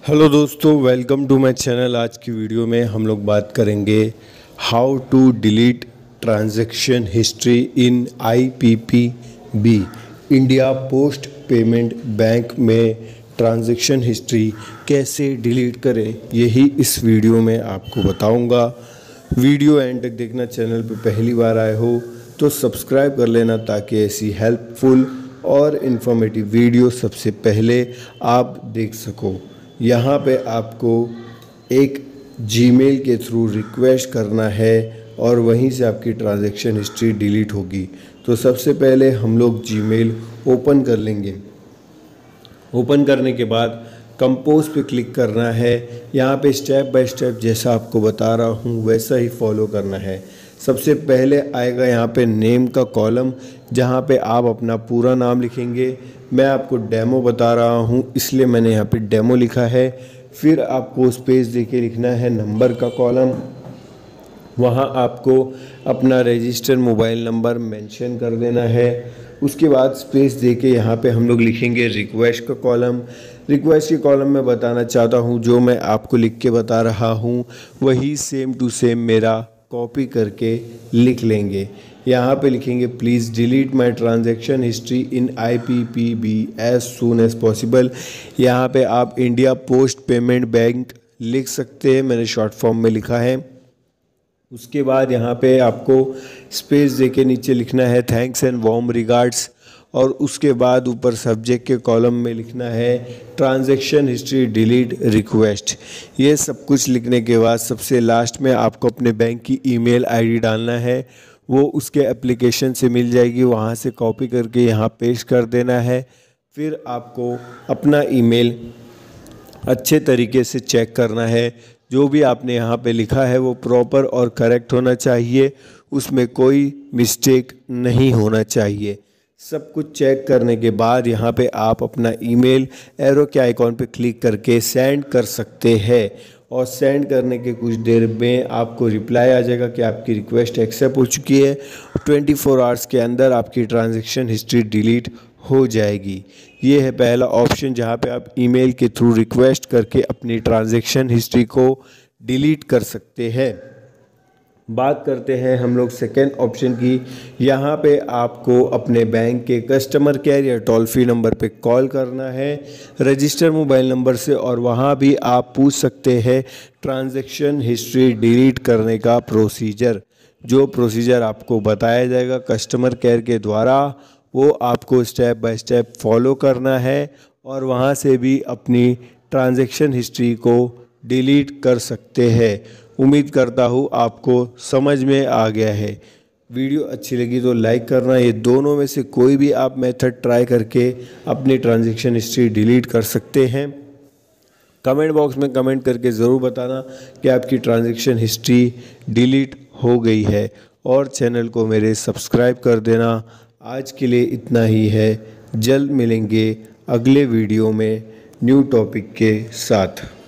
Hello दोस्तों, welcome to my channel. आज की वीडियो में हम लोग बात करेंगे how to delete transaction history in IPPB, India Post Payment Bank में ट्रांजैक्शन हिस्ट्री कैसे डिलीट करें, यही इस वीडियो में आपको बताऊंगा। वीडियो एंड तक देखना। चैनल पे पहली बार आए हो तो सब्सक्राइब कर लेना ताकि ऐसी हेल्पफुल और इन्फॉर्मेटिव वीडियो सबसे पहले आप देख सको। यहाँ पे आपको एक जीमेल के थ्रू रिक्वेस्ट करना है और वहीं से आपकी ट्रांजैक्शन हिस्ट्री डिलीट होगी। तो सबसे पहले हम लोग जीमेल ओपन कर लेंगे। ओपन करने के बाद कंपोज पे क्लिक करना है। यहाँ पे स्टेप बाय स्टेप जैसा आपको बता रहा हूँ वैसा ही फॉलो करना है। सबसे पहले आएगा यहाँ पे नेम का कॉलम, जहाँ पे आप अपना पूरा नाम लिखेंगे। मैं आपको डेमो बता रहा हूँ इसलिए मैंने यहाँ पे डेमो लिखा है। फिर आपको स्पेस देके लिखना है नंबर का कॉलम। वहाँ आपको अपना रजिस्टर्ड मोबाइल नंबर मेंशन कर देना है। उसके बाद स्पेस देके यहाँ पे हम लोग लिखेंगे रिक्वेस्ट का कॉलम। रिक्वेस्ट के कॉलम में बताना चाहता हूँ जो मैं आपको लिख के बता रहा हूँ वही सेम टू सेम मेरा कॉपी करके लिख लेंगे। यहाँ पे लिखेंगे please delete my transaction history in IPPB as soon as possible. यहाँ पे आप इंडिया पोस्ट पेमेंट बैंक लिख सकते हैं, मैंने शॉर्ट फॉर्म में लिखा है। उसके बाद यहाँ पे आपको स्पेस देके नीचे लिखना है थैंक्स एंड वार्म रिगार्ड्स, और उसके बाद ऊपर सब्जेक्ट के कॉलम में लिखना है ट्रांजैक्शन हिस्ट्री डिलीट रिक्वेस्ट। ये सब कुछ लिखने के बाद सबसे लास्ट में आपको अपने बैंक की ईमेल आईडी डालना है। वो उसके एप्लीकेशन से मिल जाएगी, वहाँ से कॉपी करके यहाँ पेस्ट कर देना है। फिर आपको अपना ईमेल अच्छे तरीके से चेक करना है। जो भी आपने यहाँ पे लिखा है वो प्रॉपर और करेक्ट होना चाहिए, उसमें कोई मिस्टेक नहीं होना चाहिए। सब कुछ चेक करने के बाद यहाँ पे आप अपना ईमेल एरो के आइकॉन पे क्लिक करके सेंड कर सकते हैं, और सेंड करने के कुछ देर में आपको रिप्लाई आ जाएगा कि आपकी रिक्वेस्ट एक्सेप्ट हो चुकी है। 24 आवर्स के अंदर आपकी ट्रांजैक्शन हिस्ट्री डिलीट हो जाएगी। ये है पहला ऑप्शन जहाँ पे आप ईमेल के थ्रू रिक्वेस्ट करके अपनी ट्रांजैक्शन हिस्ट्री को डिलीट कर सकते हैं। बात करते हैं हम लोग सेकेंड ऑप्शन की। यहाँ पे आपको अपने बैंक के कस्टमर केयर या टोल फ्री नंबर पे कॉल करना है रजिस्टर मोबाइल नंबर से, और वहाँ भी आप पूछ सकते हैं ट्रांजैक्शन हिस्ट्री डिलीट करने का प्रोसीजर। जो प्रोसीजर आपको बताया जाएगा कस्टमर केयर के द्वारा वो आपको स्टेप बाय स्टेप फॉलो करना है, और वहाँ से भी अपनी ट्रांजैक्शन हिस्ट्री को डिलीट कर सकते हैं। उम्मीद करता हूँ आपको समझ में आ गया है। वीडियो अच्छी लगी तो लाइक करना। ये दोनों में से कोई भी आप मेथड ट्राई करके अपनी ट्रांजैक्शन हिस्ट्री डिलीट कर सकते हैं। कमेंट बॉक्स में कमेंट करके ज़रूर बताना कि आपकी ट्रांजैक्शन हिस्ट्री डिलीट हो गई है, और चैनल को मेरे सब्सक्राइब कर देना। आज के लिए इतना ही है। जल्द मिलेंगे अगले वीडियो में न्यू टॉपिक के साथ।